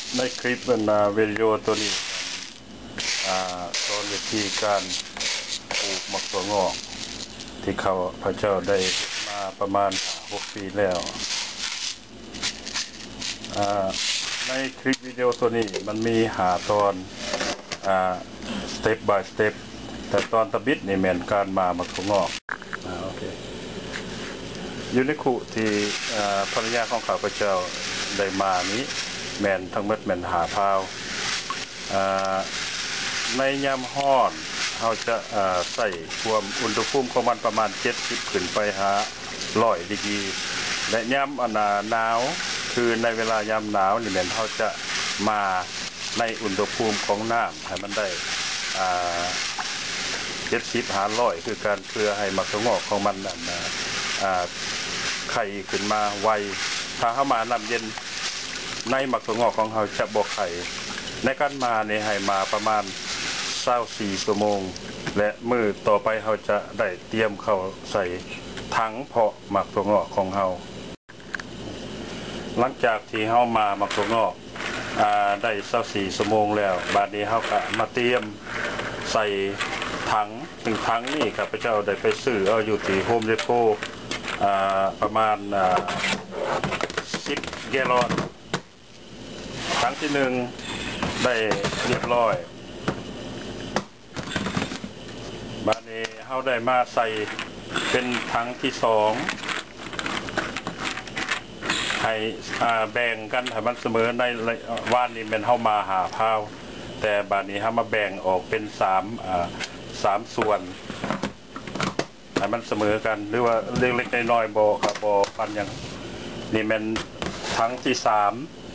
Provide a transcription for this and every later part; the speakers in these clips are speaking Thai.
ในคลิปวิดีโอตัวนี้สอนวิธีการปลูกมะเขืองอกที่พระเจ้าได้มาประมาณ6 ปีแล้วในคลิปวิดีโอตัวนี้มันมีตอนสเต็ป by สเต็ปแต่ตอนตะบิดนี่แม่นการมามะเขืองอกโอเคอยู่ในคุที่ภรรยาของข้าพเจ้าได้มานี้แม่นทั้งหมดแม่นพาวในยามร้อนเราจะใส่ความอุณหภูมิของมันประมาณ70ขึ้นไป100 ดีกรีและยามหนาวคือในเวลายามหนาวนี่แม่นเราจะมาในอุณหภูมิของน้ำให้มันได้70-100คือการเพื่อให้มะเขืองอกของมันไข่ขึ้นมาไวถ้าเข้ามาน้ำเย็นในมะเขืองอกของเราจะบ่ไข่ในการมาเนี่ยให้มาประมาณ24 ชั่วโมงและมื้อต่อไปเราจะได้เตรียมเข้าใส่ถังเพาะมะเขืองอกของเราหลังจากที่เรามามะเขืองอกได้24 ชั่วโมงแล้วบัดนี้เราก็มาเตรียมใส่ถัง1 ถังนี่ข้าพเจ้าได้ไปซื้อเอาอยู่ที่โฮมเดโปประมาณ10 แกลลอนถังที่1ได้เรียบร้อยบัดนี้เราได้มาใส่เป็นถังที่2ให้แบ่งกันให้มันเสมอในว่านนี้เป็นเฮามาพาวแต่บัดนี้เฮามาแบ่งออกเป็น3ส่วนให้มันเสมอกันหรือว่าเล็กๆน้อยๆบ่ครับบ่ปันอย่างนี่เป็นถังที่3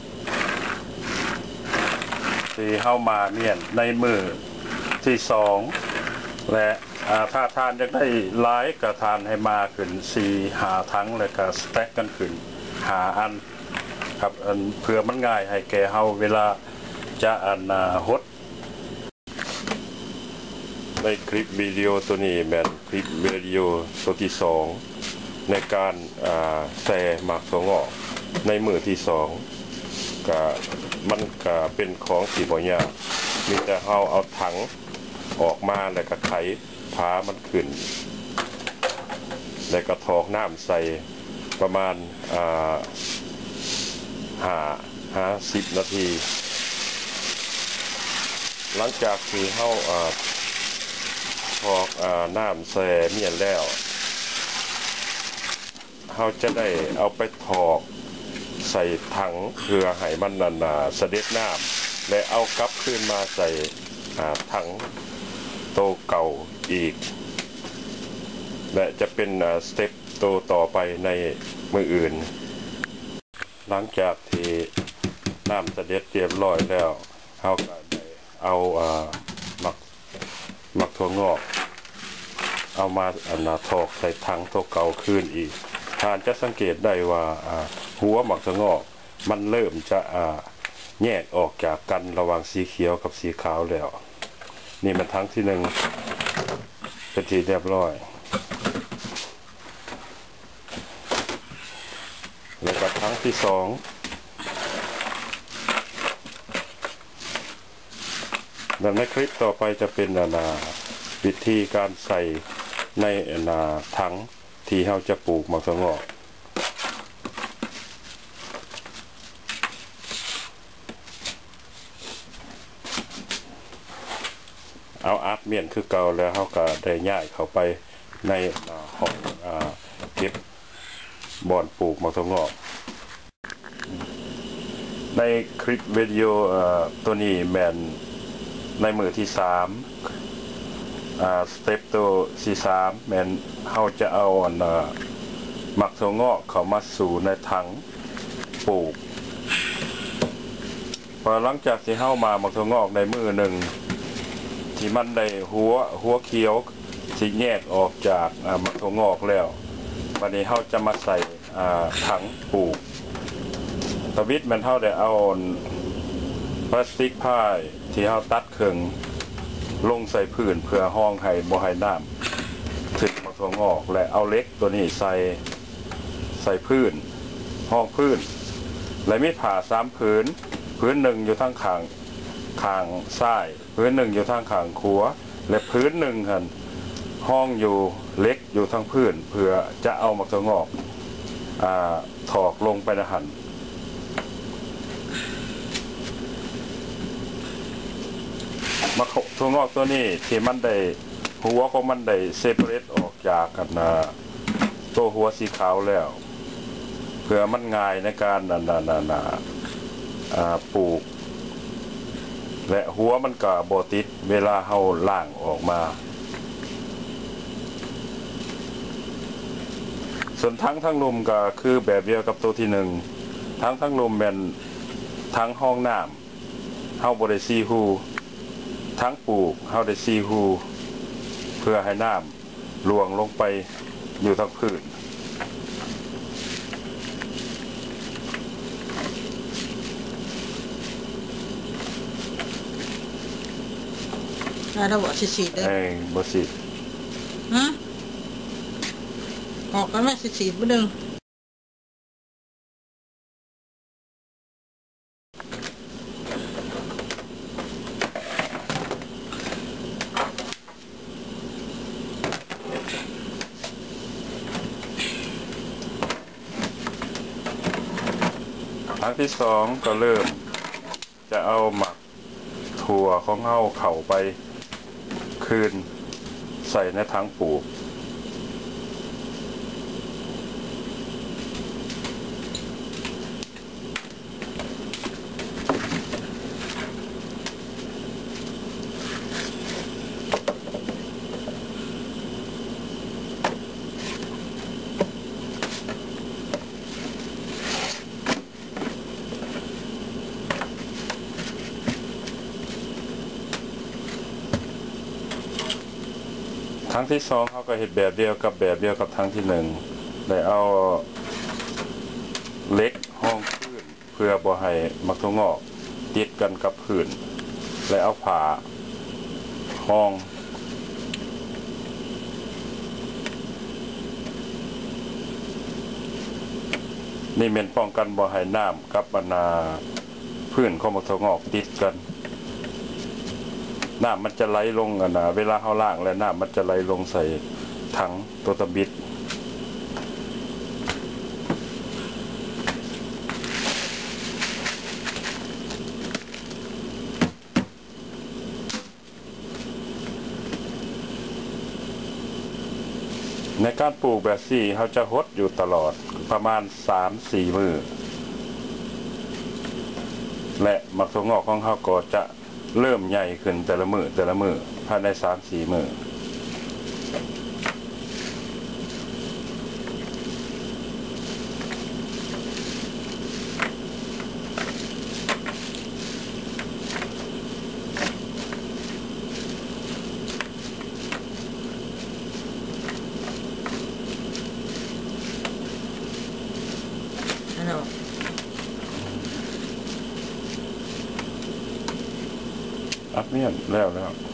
ที่เฮามาเนี่ยในมือที่2และถ้าทานจะได้หลายก็ทานให้มาขึ้น4-5 ถังแล้วก็สแต็กกันขึ้น5 อันครับเพื่อมันง่ายให้แก่เฮาเวลาจะหดในคลิปวิดีโอตัวนี้แม่นคลิปวิดีโอตัวที่2ในการแซ่มะเขืองอกในมือที่2ก็มันก็เป็นของที่บ่ยากมีแต่เฮาเอาถังออกมาแล้วก็ไขพามันขึ้นแล้วก็ทอกน้ำใส่ประมาณ50 นาทีหลังจากที่เฮาทอกน้ำใส่เมียนแล้วเฮาจะได้เอาไปทอกใส่ถังเพื่อให้มันเสด็จน้ำและเอากลับขึ้นมาใส่ถังโตเก่าอีกและจะเป็นสเต็ปโตต่อไปในมืออื่นหลังจากที่น้ำเสด็จเรียบร้อยแล้วเฮาก็ได้เอามะเขืองอกเอามาทอกใส่ถังโตเก่าคืนอีกท่านจะสังเกตได้ว่าหัวมะเขืองอกมันเริ่มจะแยกออกจากกันระหว่างสีเขียวกับสีขาวแล้วนี่มันถังที่1เป็นที่เรียบร้อยแล้วก็ถังที่2แบบในคลิปต่อไปจะเป็นวิธีการใส่ในถังที่เราจะปลูกมะเขืองอกเอาอัดเมียนคือเก่าแล้วเขาก็ได้ย้ายเข้าไปในห้องเก็บบ่อนปลูกมะเขืองอกในคลิปวิดีโอตัวนี้แมนในมือที่3สเต็ปตัวที่3แมนเขาจะเอามะเขืองอกเข้ามาสู่ในถังปลูกพอหลังจากที่เข้ามามะเขืองอกในมือ1ที่มันได้หัวเขียวที่แยกออกจากมะเขืองอกแล้ววันนี้เขาจะมาใส่ถังปลูกตะวิดมันเท่าได้เอาพลาสติกผ้าที่เขาตัดครึ่งลงใส่พื้นเพื่อห้องให้บ่ให้น้ำถึงมะเขืองอกและเอาเล็กตัวนี้ใส่พื้นห้องพื้นและมีผ้า3 ผืนพื้นหนึ่งอยู่ทางข้างซ้ายพื้นหนึ่งอยู่ทางข้างขวาและพื้นหนึ่งหันห้องอยู่เล็กอยู่ทางพื้นเพื่อจะเอามักถั่วงอกถอกลงไปในหันมักถั่วงอกตัวนี้ที่มันได้หัวของมันได้เซปเรตออกจากกันตัวหัวสีขาวแล้วเพื่อมันง่ายในการปลูกและหัวมันก็บ่ติดเวลาเฮาล่างออกมาส่วนทั้งลุมก็คือแบบเดียวกับตัวที่หนึ่งทั้งลุมเป็นทั้งห้องน้ำเฮาบ่ได้ซีฮูทั้งปลูกเฮาได้ซีฮูเพื่อให้น้ำลวงลงไปอยู่ทั้งพื้นเราบอกสีๆเลยบ่สิฮะออกกันไหมสีๆบ่ดึงครั้งที่สองก็เริ่มจะเอาหมักถั่วของเฮาเข้าไปคืนใส่ในถังปลูกครั้งที่สองเขาก็เห็ดแบบเดียวกับครั้งที่หนึ่งได้เอาเล็กห้องพื้นเพื่อบ่ให้มักถั่วงอกติดกันกับพื้นและเอาผ้าห้องนี่เป็นป้องกันบ่ให้น้ำกับบรรณาพื้นของมักถั่วงอกติดกันน้ำมันจะไหลลงเวลาเขาล้างแล้วน้ำมันจะไหลลงใส่ถังตัวตะบิดในการปลูกแบบสี่เขาจะหดอยู่ตลอดประมาณ 3-4 มื้อและมักถั่วงอกของเขาก็จะเริ่มใหญ่ขึ้นแต่ละมือภายใน 3-4 มื้ออัดเนี่ยแล้ว